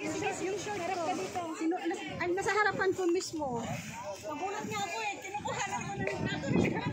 Yung short ko. Nasa harapan ko mismo. Magulat nga ako eh. Kinukuha lang ko ng